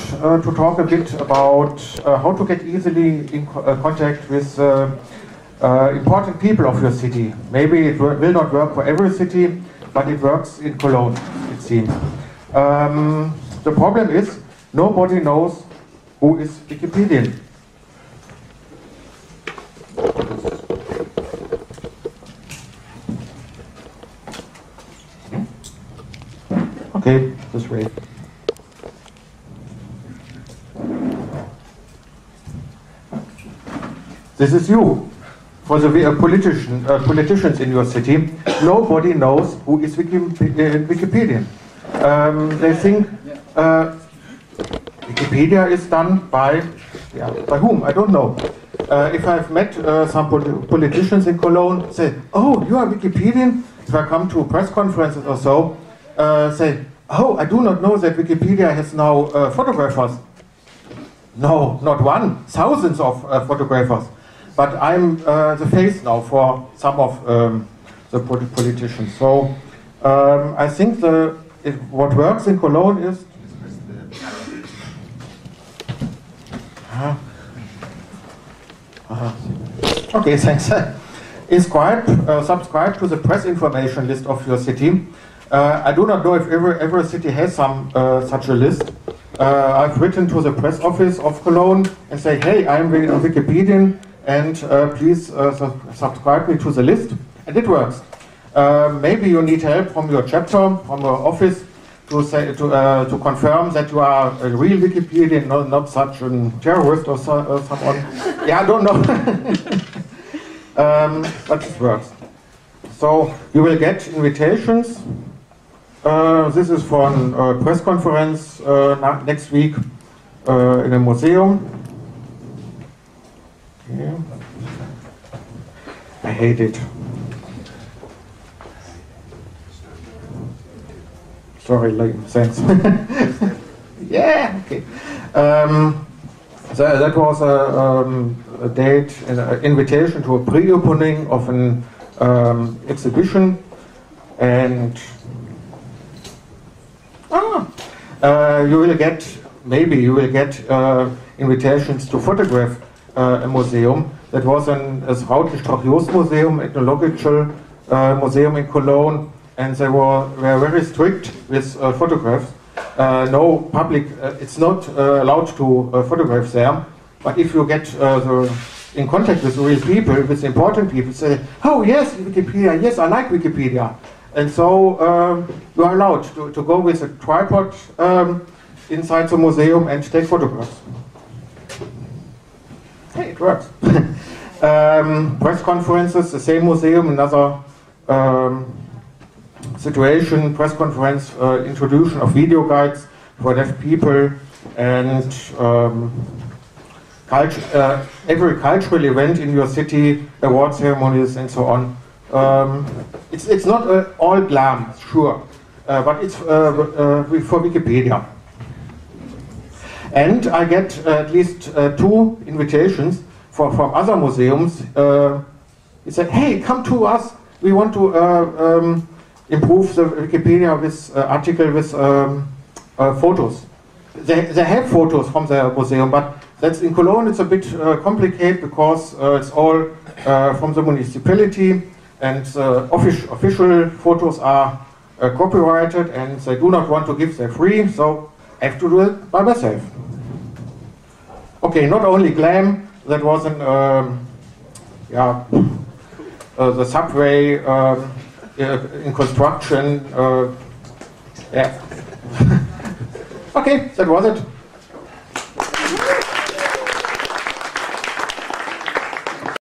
to talk a bit about how to get easily in contact with important people of your city. Maybe it will not work for every city, but it works in Cologne, it seems. The problem is, nobody knows who is Wikipedian. Okay, this way. This is you. For the politicians in your city, nobody knows who is Wikipedian. They think Wikipedia is done by whom? I don't know. If I've met some politicians in Cologne, say, "Oh, you are Wikipedian." If I come to press conferences or so, say, "Oh, I do not know that Wikipedia has now photographers." No, not one, thousands of photographers. But I'm the face now for some of the politicians. So I think what works in Cologne is okay, thanks. Subscribe to the press information list of your city. I do not know if every city has some such a list. I've written to the press office of Cologne and say, "Hey, I'm a Wikipedian, and please subscribe me to the list," and it works. Maybe you need help from your chapter, from your office, to confirm that you are a real Wikipedian, not such a terrorist or someone. Yeah, I don't know. But it works. So you will get invitations. This is for a press conference next week in a museum. Okay. I hate it. Sorry, thanks. Yeah, okay. So that was a date, an invitation to a pre-opening of an exhibition, and maybe you will get invitations to photograph a museum. That was das Rautisch-Trach-Jost-Museum, Ethnological Museum in Cologne, and they were very strict with photographs. No public, it's not allowed to photograph there, but if you get in contact with real people, with important people, say, "Oh yes, Wikipedia, yes, I like Wikipedia." And so you are allowed to go with a tripod inside the museum and take photographs. Hey, it works. Press conferences, the same museum, another situation, press conference, introduction of video guides for deaf people, and every cultural event in your city, award ceremonies and so on. It's not all glam, sure, but it's for Wikipedia. And I get at least 2 invitations from other museums. They say, "Hey, come to us. We want to improve the Wikipedia with article with photos." They have photos from the museum, but that's in Cologne. It's a bit complicated because it's all from the municipality, and official photos are copyrighted, and they do not want to give them free, so I have to do it by myself. Okay, not only glam, that was the subway in construction. Yeah. Okay, that was it.